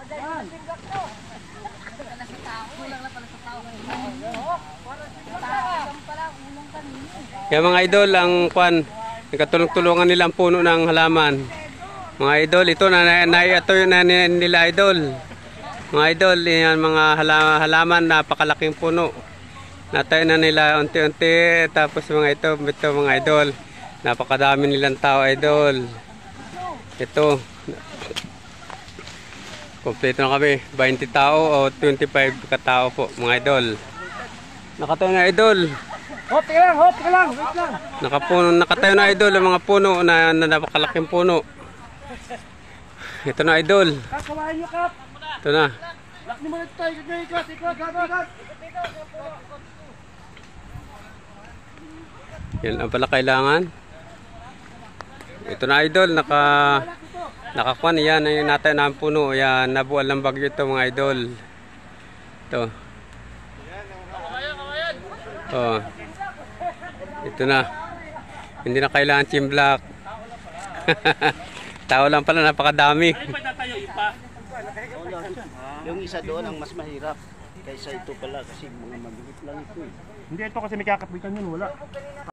Kaya mga idol, ang kwan, nagkatulong-tulungan nila ang puno ng halaman. Mga idol, ito ito yun na nila idol. Mga idol, yan mga halaman, napakalaking puno. Natayo na nila unti-unti. Tapos ito mga idol, napakadami nilang tao idol. Ito, kompleto na kami, 20 tao o 25 katao po mga idol. Nakatayo na idol. Teka lang, wait lang. Nakatayo na idol ang mga puno na napakalaking puno. Ito na idol. Kakawain nyo, Kap. Ito na. Lock nyo muna tayo. Ikot. Yan ang pala kailangan. Ito na idol, nakakuan yan, yung natayo na ang puno. Yan, nabuwal ng bagyo ito mga idol. Ito. Oh. Ito na. Hindi na kailangan chimblak. Tao lang pala, napakadami. Yung isa doon ang mas mahirap kaysa ito pala kasi mga maliit lang ito. Hindi ito kasi may kakatwikan yun, wala.